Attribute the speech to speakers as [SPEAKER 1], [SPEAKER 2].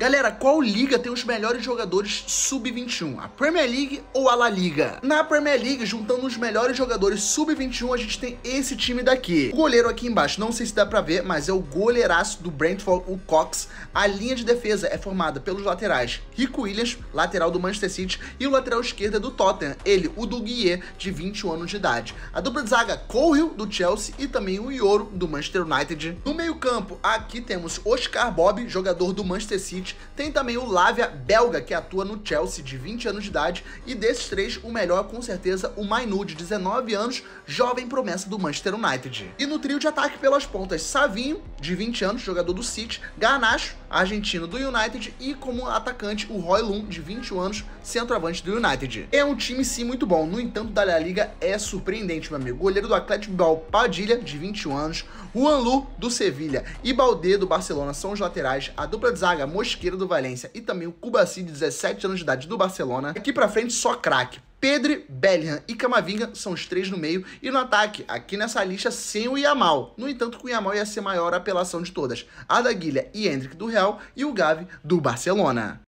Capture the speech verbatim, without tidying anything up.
[SPEAKER 1] Galera, qual liga tem os melhores jogadores sub vinte e um? A Premier League ou a La Liga? Na Premier League, juntando os melhores jogadores sub vinte e um, a gente tem esse time daqui. O goleiro aqui embaixo, não sei se dá pra ver, mas é o goleiraço do Brentford, o Cox. A linha de defesa é formada pelos laterais Rico Williams, lateral do Manchester City, e o lateral esquerdo é do Tottenham, ele, o Douguier, de vinte e um anos de idade. A dupla de zaga, Cahill, do Chelsea, e também o Yoro, do Manchester United. No meio campo, aqui temos Oscar Bob, jogador do Manchester City. Tem também o Lavia, belga, que atua no Chelsea, de vinte anos de idade. E desses três, o melhor, com certeza, o Mainu, de dezenove anos, jovem promessa do Manchester United. E no trio de ataque pelas pontas, Savinho, de vinte anos, jogador do City, Garnacho, argentino do United, e como atacante, o Højlund, de vinte e um anos, centroavante do United. É um time, sim, muito bom. No entanto, da La Liga é surpreendente, meu amigo. Goleiro do Atlético Bilbao, Padilha, de vinte e um anos, Juan Lu, do Sevilha, e Baldé, do Barcelona, são os laterais. A dupla de zaga, Mosquera, do Valência, e também o Cubarsí, de dezessete anos de idade, do Barcelona. Aqui pra frente, só craque. Pedri, Bellingham e Camavinga são os três no meio, e no ataque, aqui nessa lista, sem o Yamal. No entanto, com o Yamal ia ser a maior apelação de todas. Arda Güler e Endrick do Real, e o Gavi do Barcelona.